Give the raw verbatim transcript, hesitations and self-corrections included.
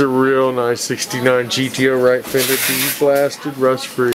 A real nice sixty-nine G T O right fender, blasted, rust free.